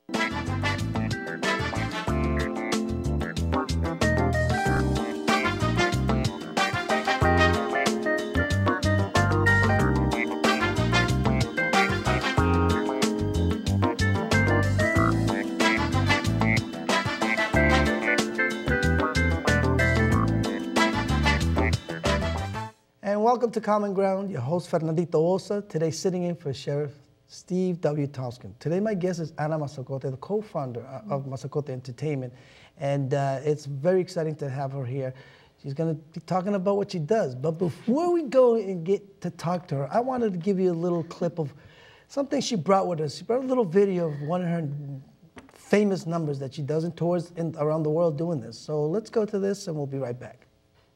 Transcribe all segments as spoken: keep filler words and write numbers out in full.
And welcome to Common Ground, your host Fernandito Osa, today sitting in for Sheriff Steve W. Tompkins. Today my guest is Ana Mazacote, the co-founder of Mazacote Entertainment, and uh, it's very exciting to have her here. She's going to be talking about what she does, but before we go and get to talk to her, I wanted to give you a little clip of something she brought with us. She brought a little video of one of her famous numbers that she does in tours in, around the world doing this. So let's go to this and we'll be right back.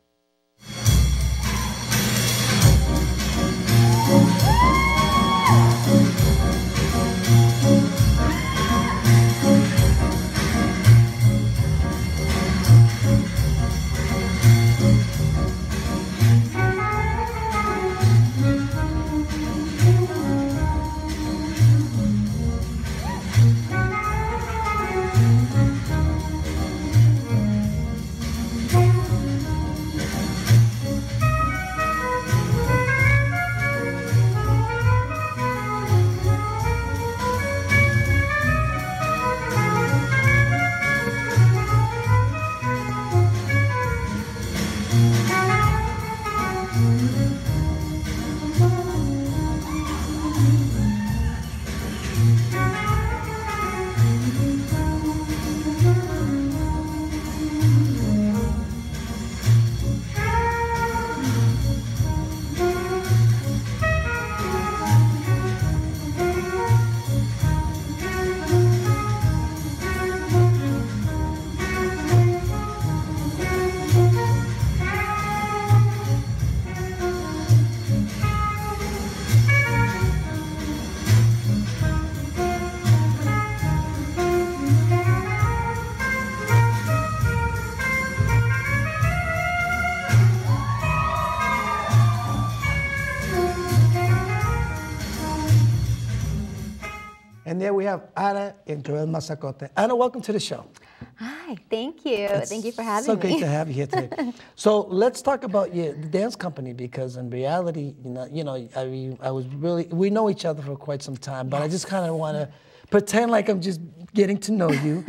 And there we have Ana and Joel Mazacote. Ana, welcome to the show. Hi, thank you. It's thank you for having so me. So great to have you here today. So let's talk about your the dance company, because in reality, you know, you know, I mean, I was really, we know each other for quite some time, but yes. I just kind of want to pretend like I'm just getting to know you.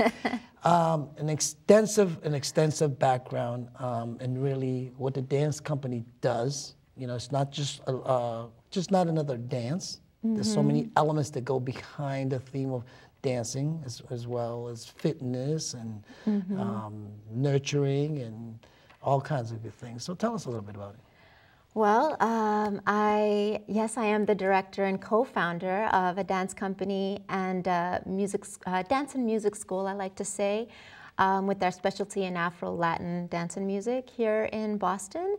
um, an extensive, an extensive background, um, and really what the dance company does. You know, it's not just a, uh, just not another dance. Mm-hmm. There's so many elements that go behind the theme of dancing, as, as well as fitness and mm-hmm. um, nurturing and all kinds of good things. So tell us a little bit about it. Well, um, I yes, I am the director and co-founder of a dance company and uh, music, uh, dance and music school, I like to say, um, with our specialty in Afro-Latin dance and music here in Boston.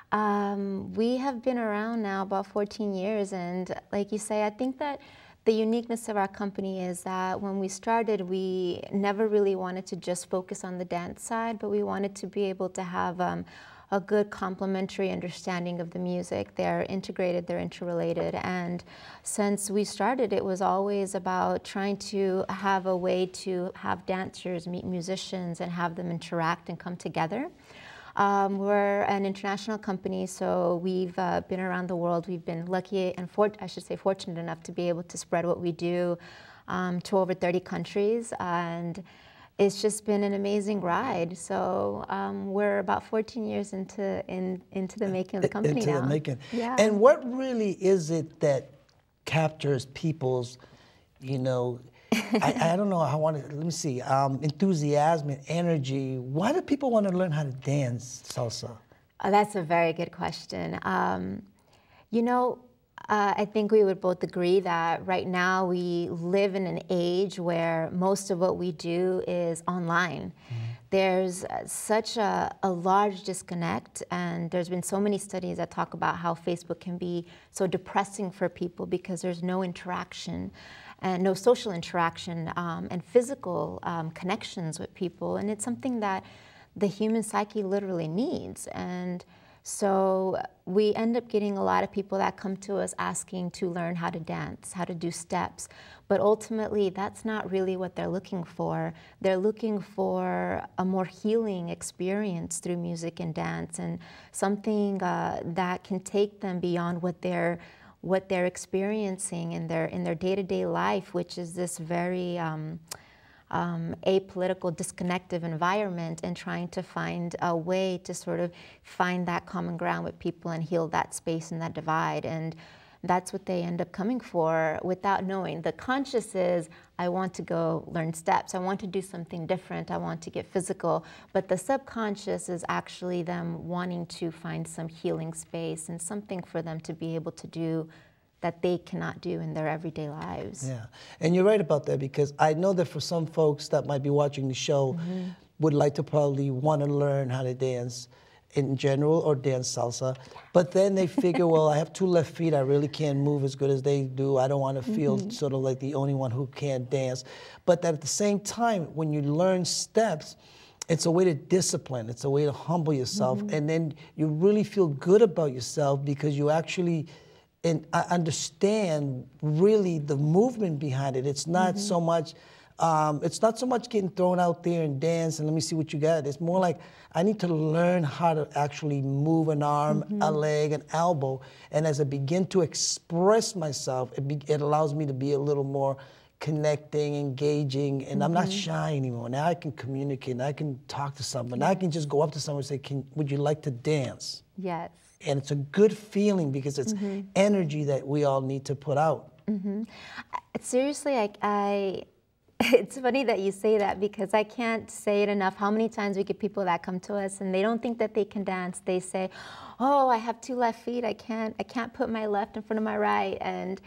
Um, we have been around now about fourteen years, and like you say, I think that the uniqueness of our company is that when we started, we never really wanted to just focus on the dance side, but we wanted to be able to have um, a good complementary understanding of the music. They're integrated, they're interrelated, and since we started, it was always about trying to have a way to have dancers meet musicians and have them interact and come together. Um, we're an international company, so we've uh, been around the world. We've been lucky and, for I should say, fortunate enough to be able to spread what we do um, to over thirty countries, and it's just been an amazing ride. So um, we're about fourteen years into in, into the making of the company into now. The making. Yeah. And what really is it that captures people's, you know, I, I don't know, I want to, let me see, um, enthusiasm and energy. Why do people want to learn how to dance salsa? Oh, that's a very good question. Um, you know, uh, I think we would both agree that right now we live in an age where most of what we do is online. Mm-hmm. There's uh, such a, a large disconnect, and there's been so many studies that talk about how Facebook can be so depressing for people because there's no interaction. And no social interaction um, and physical um, connections with people. And it's something that the human psyche literally needs. And So we end up getting a lot of people that come to us asking to learn how to dance, how to do steps. But ultimately, that's not really what they're looking for. They're looking for a more healing experience through music and dance, and something uh, that can take them beyond what they're what they're experiencing in their in their day-to-day life, which is this very um, Um, apolitical, disconnected environment, and trying to find a way to sort of find that common ground with people and heal that space and that divide. And that's what they end up coming for without knowing. The conscious is, I want to go learn steps. I want to do something different. I want to get physical. But the subconscious is actually them wanting to find some healing space and something for them to be able to do that they cannot do in their everyday lives. Yeah, and you're right about that, because I know that for some folks that might be watching the show mm-hmm. would like to probably want to learn how to dance in general or dance salsa, but then they figure, well, I have two left feet, I really can't move as good as they do, I don't want to feel mm-hmm. sort of like the only one who can't dance. But at the same time, when you learn steps, it's a way to discipline, it's a way to humble yourself, mm-hmm. and then you really feel good about yourself because you actually and I understand really the movement behind it. It's not mm-hmm. so much, um, it's not so much getting thrown out there and dance and let me see what you got. It's more like I need to learn how to actually move an arm, mm-hmm. a leg, an elbow, and as I begin to express myself, it, be, it allows me to be a little more connecting, engaging, and mm-hmm. I'm not shy anymore. Now I can communicate, now I can talk to someone, now I can just go up to someone and say, "Can, would you like to dance?" Yes. And it's a good feeling because it's mm-hmm. energy that we all need to put out. Mm-hmm. Seriously, I, I, it's funny that you say that because I can't say it enough how many times we get people that come to us and they don't think that they can dance. They say, "Oh, I have two left feet. I can't, I can't put my left in front of my right." And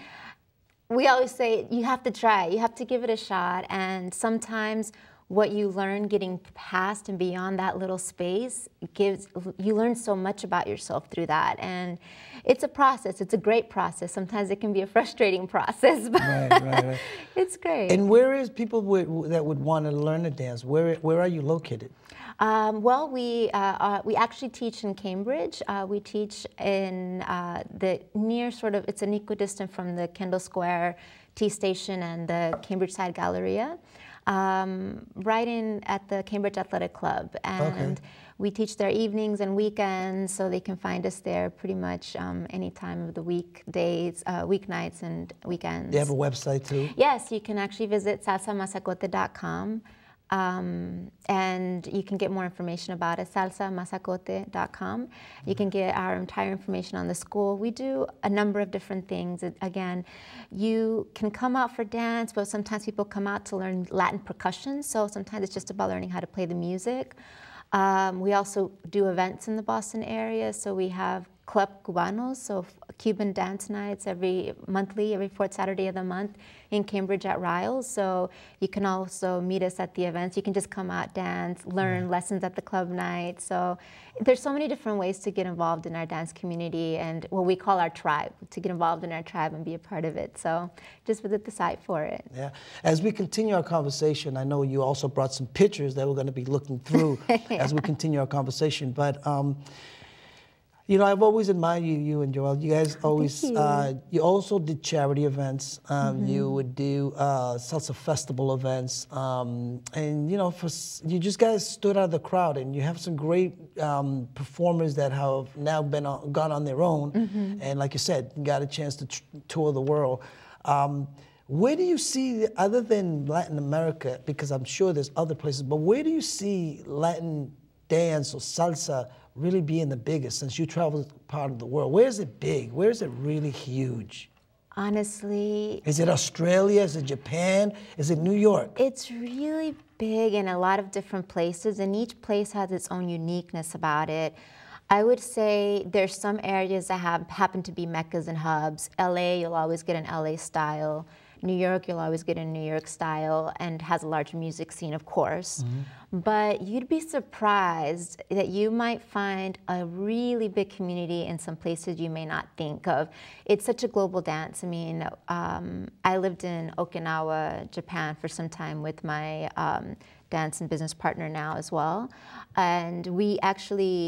we always say, you have to try. You have to give it a shot. And sometimes what you learn getting past and beyond that little space gives, you learn so much about yourself through that. And it's a process. It's a great process. Sometimes it can be a frustrating process, but right, right, right. It's great. And where is people would, that would want to learn to dance? Where, where are you located? Um, well, we, uh, uh, we actually teach in Cambridge. Uh, we teach in uh, the near sort of, it's an equidistant from the Kendall Square T Station and the Cambridge Side Galleria. Um, right in at the Cambridge Athletic Club, and okay. we teach their evenings and weekends, so they can find us there pretty much um, any time of the weekdays, uh, weeknights and weekends. They have a website too? Yes, you can actually visit salsa mazacote dot com. Um, and you can get more information about it, salsa mazacote dot com. You can get our entire information on the school. We do a number of different things. It, again, you can come out for dance, but sometimes people come out to learn Latin percussion, so sometimes it's just about learning how to play the music. Um, we also do events in the Boston area, so we have Club Cubanos, so Cuban dance nights every monthly, every fourth Saturday of the month in Cambridge at Riles. So you can also meet us at the events. You can just come out, dance, learn yeah. lessons at the club night. So there's so many different ways to get involved in our dance community and what we call our tribe, to get involved in our tribe and be a part of it. So just visit the site for it. Yeah. As we continue our conversation, I know you also brought some pictures that we're going to be looking through yeah. as we continue our conversation. But um, you know, I've always admired you, you and Joelle. You guys always, you. Uh, you also did charity events. Um, mm-hmm. You would do uh, salsa festival events. Um, and, you know, for, you just guys stood out of the crowd, and you have some great um, performers that have now been on, gone on their own. Mm-hmm. And like you said, got a chance to tr tour the world. Um, where do you see, other than Latin America, because I'm sure there's other places, but where do you see Latin dance or salsa really being the biggest, since you travel part of the world? Where is it big? Where is it really huge? Honestly, is it Australia? Is it Japan? Is it New York? It's really big in a lot of different places, and each place has its own uniqueness about it. I would say there's some areas that have happen to be meccas and hubs. L A, you'll always get an L A style. New York, you'll always get a New York style, and has a large music scene, of course. Mm-hmm. But you'd be surprised that you might find a really big community in some places you may not think of. It's such a global dance. I mean, um, I lived in Okinawa, Japan for some time with my um, dance and business partner now as well. And we actually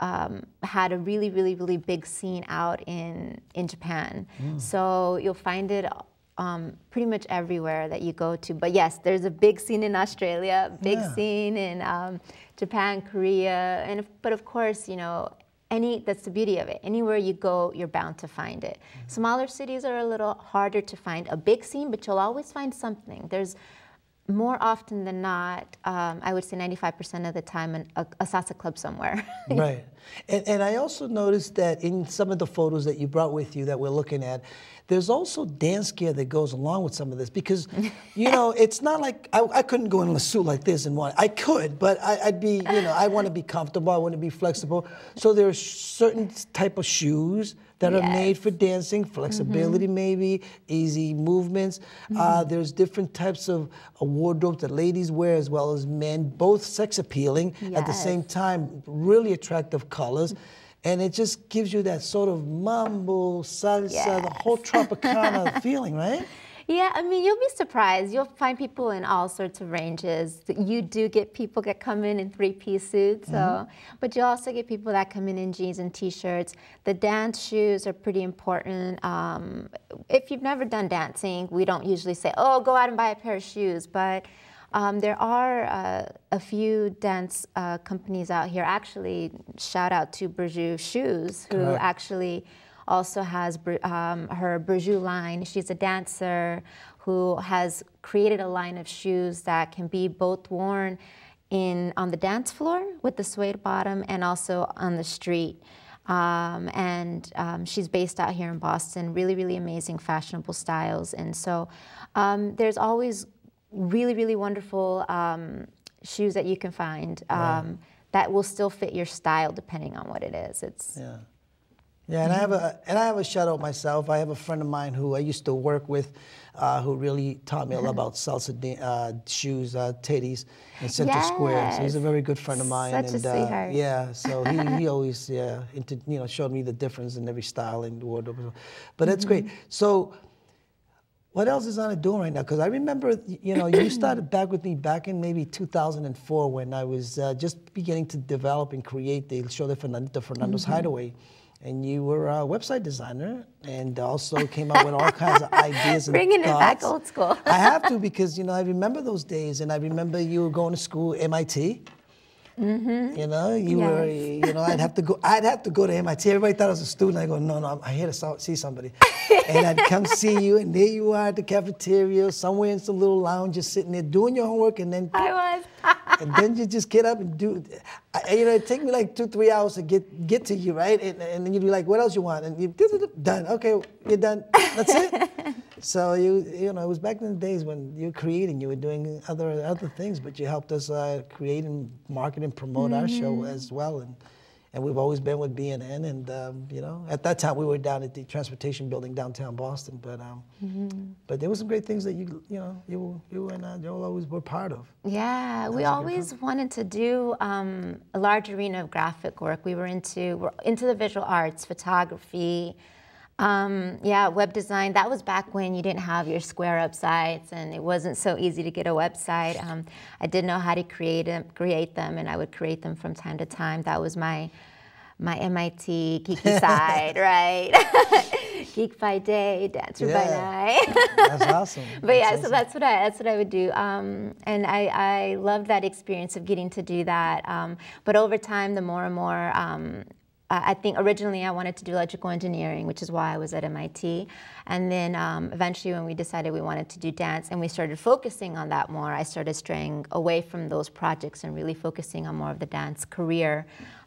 um, had a really, really, really big scene out in, in Japan. Mm. So you'll find it um, pretty much everywhere that you go to. But yes, there's a big scene in Australia, big yeah. scene in um, Japan, Korea, and if, but of course, you know, any, that's the beauty of it. Anywhere you go, you're bound to find it. Mm-hmm. Smaller cities are a little harder to find a big scene, but you'll always find something. There's more often than not, um, I would say ninety-five percent of the time, an, a, a salsa club somewhere. Right. And, and I also noticed that in some of the photos that you brought with you that we're looking at, there's also dance gear that goes along with some of this because, you know, it's not like I, I couldn't go in a suit like this and want. I could, but I, I'd be, you know, I want to be comfortable. I want to be flexible. So there are certain type of shoes that yes. are made for dancing, flexibility mm-hmm. maybe, easy movements. Mm-hmm. Uh, there's different types of uh, wardrobes that ladies wear as well as men, both sex appealing yes. at the same time, really attractive colors. And it just gives you that sort of mambo, salsa, yes. the whole Tropicana feeling, right? Yeah, I mean, you'll be surprised. You'll find people in all sorts of ranges. You do get people that come in in three-piece suits, so, mm-hmm. but you also get people that come in in jeans and T-shirts. The dance shoes are pretty important. Um, if you've never done dancing, we don't usually say, oh, go out and buy a pair of shoes, but Um, there are uh, a few dance uh, companies out here. Actually, shout out to Burju Shoes, who Correct. actually also has um, her Burju line. She's a dancer who has created a line of shoes that can be both worn in on the dance floor with the suede bottom and also on the street. Um, and um, she's based out here in Boston. Really, really amazing, fashionable styles. And so um, there's always really, really wonderful um, shoes that you can find um, right. that will still fit your style depending on what it is. It's yeah, yeah. And I have a and I have a shout out myself. I have a friend of mine who I used to work with, uh, who really taught me a lot about salsa uh, shoes, uh, Teddy's in Central yes. Square. So he's a very good friend of mine. Such and a sweetheart. Uh, yeah, so he, he always yeah into, you know showed me the difference in every style and wardrobe. But that's mm-hmm. great. So. What else is Ana doing right now? Because I remember, you know, you started back with me back in maybe two thousand four when I was uh, just beginning to develop and create the Show de Fernando, Fernando's mm-hmm. Hideaway. And you were a website designer and also came up with all kinds of ideas and Bringing thoughts. it back old school. I have to because, you know, I remember those days and I remember you were going to school, M I T. Mm-hmm. You know, you yes. were, you know, I'd have to go, I'd have to go to M I T. Everybody thought I was a student. I go, no, no, I'm here to see somebody. And I'd come see you, and there you are at the cafeteria, somewhere in some little lounge, just sitting there doing your homework, and then I was. and then you just get up and do. I, you know, it take me like two, three hours to get get to you, right? And, and then you'd be like, what else you want? And you done. Okay, you're done. That's it. So you you know, it was back in the days when you were creating, you were doing other other things, but you helped us uh, create and market and promote mm-hmm. our show as well, and and we've always been with B N N, and um, you know, at that time we were down at the transportation building downtown Boston, but um, mm-hmm. but there were some great things that you you know you you and uh, Joel always were part of. Yeah, we always wanted to do um, a large arena of graphic work. We were into we're into the visual arts, photography. Um, yeah, web design. That was back when you didn't have your square up sites and it wasn't so easy to get a website. Um, I did know how to create them, create them, and I would create them from time to time. That was my my M I T geeky side, right? Geek by day, dancer yeah. by night. That's awesome. But that's yeah, awesome. so that's what I that's what I would do, um, and I I loved that experience of getting to do that. Um, but over time, the more and more. Um, I think originally I wanted to do electrical engineering, which is why I was at M I T. And then um, eventually when we decided we wanted to do dance and we started focusing on that more, I started straying away from those projects and really focusing on more of the dance career.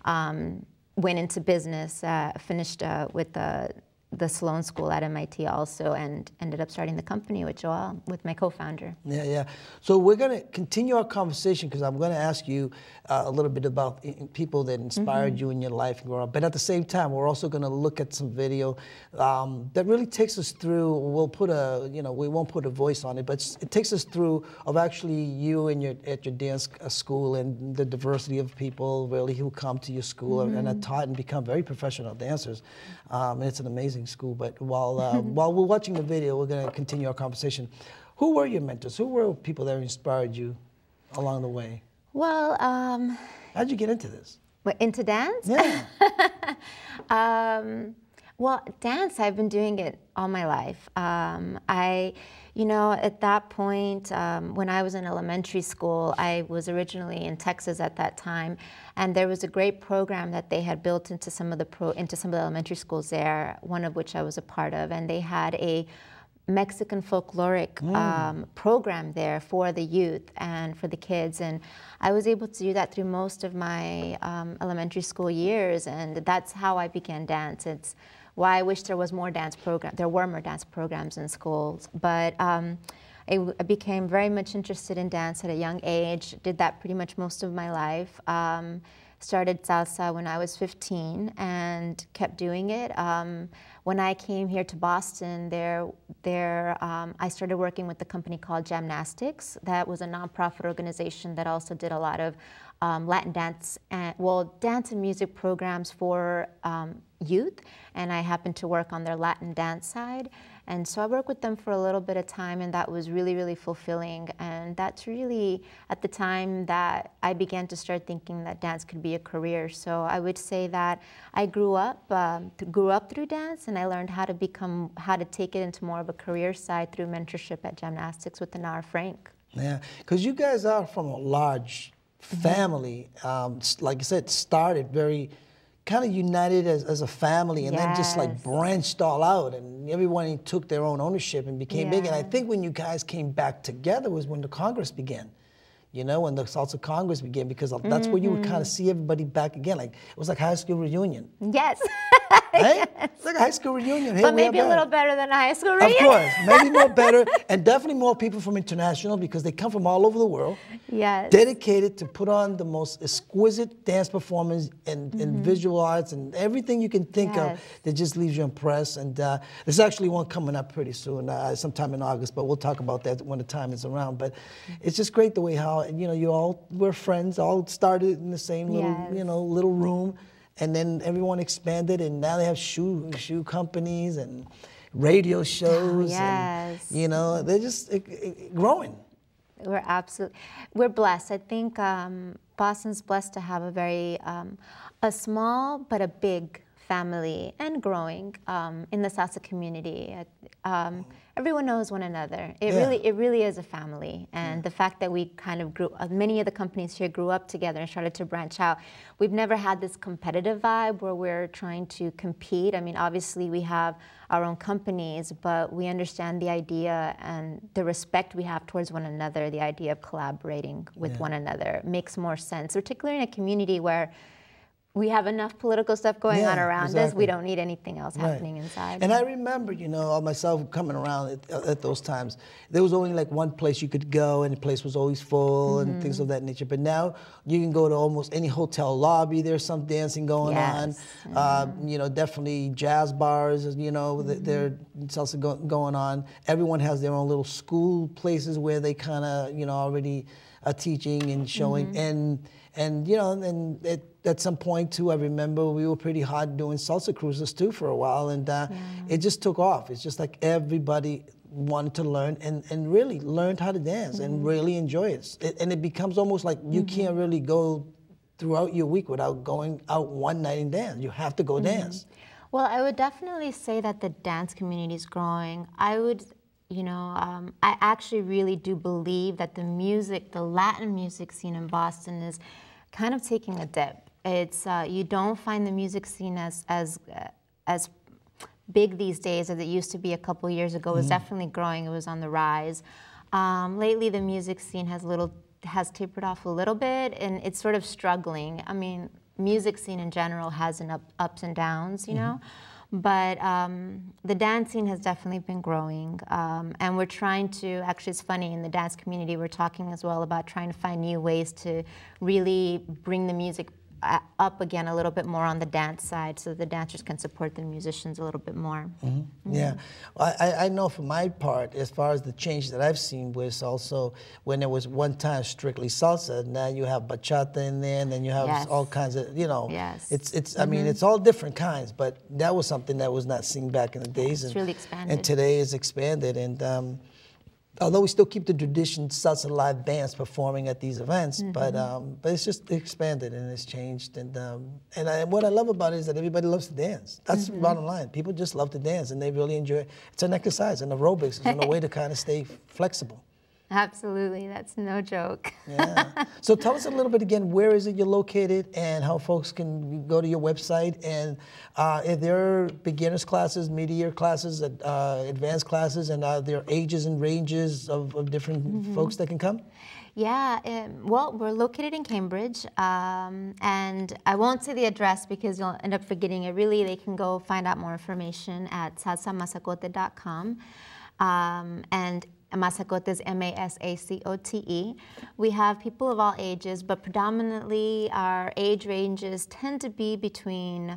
Um, went into business, uh, finished uh, with the the Sloan School at M I T also, and ended up starting the company with Joel, with my co-founder. Yeah, yeah. So we're going to continue our conversation because I'm going to ask you uh, a little bit about people that inspired mm-hmm. you in your life and growing up. But at the same time, we're also going to look at some video um, that really takes us through. We'll put a, you know, we won't put a voice on it, but it takes us through of actually you and your at your dance school and the diversity of people really who come to your school mm-hmm. and are taught and become very professional dancers. Um, and it's an amazing school. But while uh, while we're watching the video, we're going to continue our conversation. Who were your mentors? Who were people that inspired you along the way? Well, um, how'd you get into this? What, into dance? Yeah. um, well, dance, I've been doing it all my life. Um, I, you know, at that point, um, when I was in elementary school, I was originally in Texas at that time, and there was a great program that they had built into some of the pro, into some of the elementary schools there, one of which I was a part of, and they had a Mexican folkloric mm. um, program there for the youth and for the kids, and I was able to do that through most of my um, elementary school years, and that's how I began dance. It's why I wish there was more dance program. There were more dance programs in schools, but um, I, I became very much interested in dance at a young age. Did that pretty much most of my life. Um, started salsa when I was fifteen and kept doing it. Um, when I came here to Boston, there, there, um, I started working with a company called Jamnastics. That was a nonprofit organization that also did a lot of um, Latin dance, and, well, dance and music programs for um, youth, and I happened to work on their Latin dance side. And so I worked with them for a little bit of time, and that was really, really fulfilling. And that's really at the time that I began to start thinking that dance could be a career. So I would say that I grew up, um, grew up through dance, and I learned how to become, how to take it into more of a career side through mentorship at Jamnastics with Nara Frank. Yeah, because you guys are from a large family. Mm-hmm. um, like I said, started very kind of united as, as a family, and yes. then just like branched all out, and everyone took their own ownership and became yeah. big. And I think when you guys came back together was when the Congress began. You know, when the Salsa Congress began, because that's mm-hmm. where you would kind of see everybody back again. Like it was like high school reunion. Yes. Right? It's like a high school reunion. Here but maybe a little better than a high school reunion. Of course, maybe more better, and definitely more people from international, because they come from all over the world. Yes. Dedicated to put on the most exquisite dance performance and, mm-hmm. and visual arts and everything you can think yes. of that just leaves you impressed. And uh, there's actually one coming up pretty soon, uh, sometime in August, but we'll talk about that when the time is around. But it's just great the way how, you know, you all were friends, all started in the same little, yes. you know, little room. And then everyone expanded, and now they have shoe shoe companies and radio shows. Oh, yes. And, you know, they're just it, it, growing. We're absolutely, we're blessed. I think um, Boston's blessed to have a very, um, a small but a big family, and growing um, in the salsa community. Um, everyone knows one another. It yeah. really, it really is a family. And yeah. the fact that we kind of grew, uh, many of the companies here grew up together and started to branch out. We've never had this competitive vibe where we're trying to compete. I mean, obviously we have our own companies, but we understand the idea and the respect we have towards one another. The idea of collaborating with yeah. one another makes more sense, particularly in a community where we have enough political stuff going yeah, on around exactly. us. We don't need anything else right. happening inside. And I remember, you know, myself coming around at, at those times, there was only like one place you could go, and the place was always full mm-hmm. and things of that nature. But now you can go to almost any hotel lobby. There's some dancing going yes. on. Mm-hmm. uh, you know, definitely jazz bars, you know, mm-hmm. there's also go, going on. Everyone has their own little school places where they kind of, you know, already are teaching and showing. Mm-hmm. And, and you know, and it, at some point, too, I remember we were pretty hot doing salsa cruises, too, for a while, and uh, yeah. it just took off. It's just like everybody wanted to learn and, and really learned how to dance mm-hmm. and really enjoy it. it. And it becomes almost like you mm-hmm. can't really go throughout your week without going out one night and dance. You have to go mm-hmm. dance. Well, I would definitely say that the dance community is growing. I would, you know, um, I actually really do believe that the music, the Latin music scene in Boston is kind of taking a dip. It's uh, you don't find the music scene as as uh, as big these days as it used to be a couple years ago. It was mm-hmm. definitely growing. It was on the rise. Um, lately, the music scene has little has tapered off a little bit, and it's sort of struggling. I mean, music scene in general has an up, ups and downs, you mm-hmm. know. But um, the dance scene has definitely been growing, um, and we're trying to, actually it's funny, in the dance community we're talking as well about trying to find new ways to really bring the music up again a little bit more on the dance side, so the dancers can support the musicians a little bit more. Mm-hmm. Mm-hmm. Yeah, well, I, I know for my part, as far as the change that I've seen was also when there was one time strictly salsa, now you have bachata in there, and then you have yes. all kinds of, you know, yes. it's, it's mm-hmm. I mean, it's all different kinds, but that was something that was not seen back in the days. It's and, really expanded. And today it's expanded, and um, although we still keep the tradition, salsa live bands performing at these events, mm-hmm. but um, but it's just expanded and it's changed. And um, and I, what I love about it is that everybody loves to dance. That's mm-hmm. the bottom line. People just love to dance and they really enjoy it. It's an exercise and aerobics is a way to kind of stay flexible. Absolutely, that's no joke. Yeah. So tell us a little bit again, where is it you're located and how folks can go to your website, and uh, if there are beginners classes, mid-year classes, uh, advanced classes, and are there ages and ranges of, of different mm-hmm. folks that can come? Yeah, um, well, we're located in Cambridge, um, and I won't say the address because you'll end up forgetting it. Really, they can go find out more information at salsa masacote dot com. Um, and Masacote is M A S A C O T E. We have people of all ages, but predominantly our age ranges tend to be between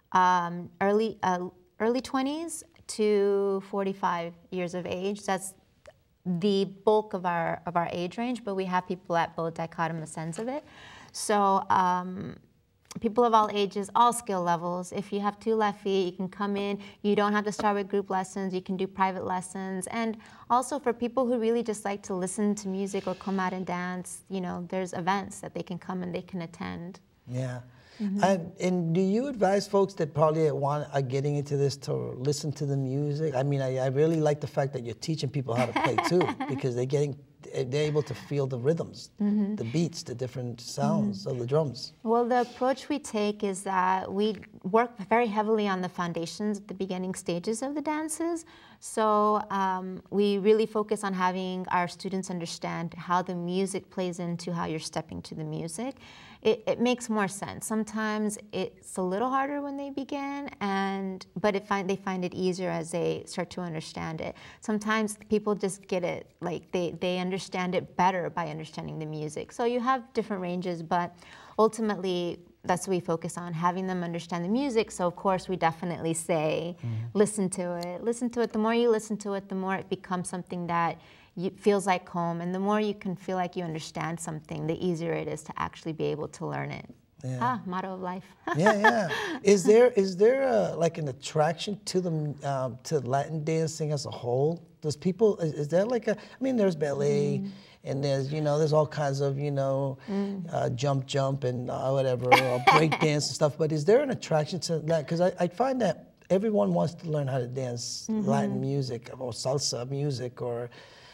um, early uh, early twenties to forty-five years of age. That's the bulk of our of our age range, but we have people at both dichotomous ends of it. So. Um, People of all ages, all skill levels. If you have two left feet, you can come in. You don't have to start with group lessons. You can do private lessons. And also for people who really just like to listen to music or come out and dance, you know, there's events that they can come and they can attend. Yeah. Mm-hmm. and, and do you advise folks that probably want are getting into this to listen to the music? I mean, I, I really like the fact that you're teaching people how to play too, because they're getting they're able to feel the rhythms, mm-hmm. the beats, the different sounds mm-hmm. of the drums. Well, the approach we take is that we work very heavily on the foundations at the beginning stages of the dances. So um, we really focus on having our students understand how the music plays into how you're stepping to the music. It, it makes more sense. Sometimes it's a little harder when they begin, and but it find, they find it easier as they start to understand it. Sometimes people just get it, like they, they understand it better by understanding the music. So you have different ranges, but ultimately that's what we focus on, having them understand the music. So of course we definitely say, mm-hmm. listen to it, listen to it. The more you listen to it, the more it becomes something that you, feels like home, and the more you can feel like you understand something, the easier it is to actually be able to learn it. Yeah. Ah, motto of life. yeah, yeah. Is there is there a, like an attraction to the um, to Latin dancing as a whole? Does people is, is there like a? I mean, there's ballet. Mm. And there's, you know, there's all kinds of, you know, mm. uh, jump, jump, and uh, whatever, or break dance and stuff. But is there an attraction to that? Because I, I find that everyone wants to learn how to dance mm-hmm. Latin music or salsa music, or,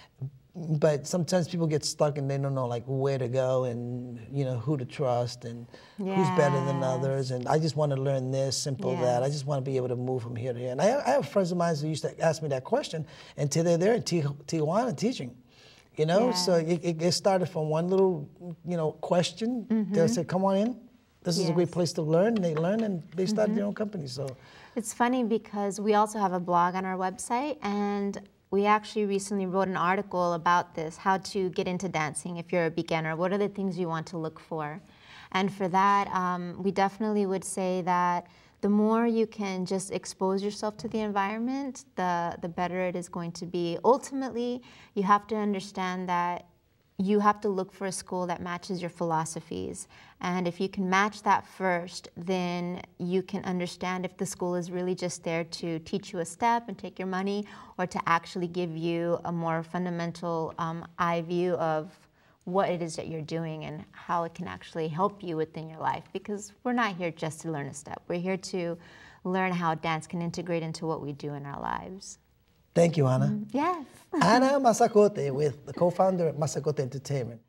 but sometimes people get stuck and they don't know like where to go and, you know, who to trust and yes. who's better than others. And I just want to learn this, simple yes. that. I just want to be able to move from here to here. And I, I have friends of mine who used to ask me that question, and today they're in Tijuana teaching. You know, yeah. so it, it started from one little, you know, question. Mm-hmm. They said, come on in. This is yes. a great place to learn. And they learn and they started mm-hmm. their own company. So it's funny because we also have a blog on our website, and we actually recently wrote an article about this, how to get into dancing if you're a beginner. What are the things you want to look for? And for that, um, we definitely would say that the more you can just expose yourself to the environment, the, the better it is going to be. Ultimately, you have to understand that you have to look for a school that matches your philosophies. And if you can match that first, then you can understand if the school is really just there to teach you a step and take your money, or to actually give you a more fundamental um, eye view of what it is that you're doing and how it can actually help you within your life. Because we're not here just to learn a step. We're here to learn how dance can integrate into what we do in our lives. Thank you, Ana. Mm, yes. Ana Masacote, with the co-founder of Masacote Entertainment.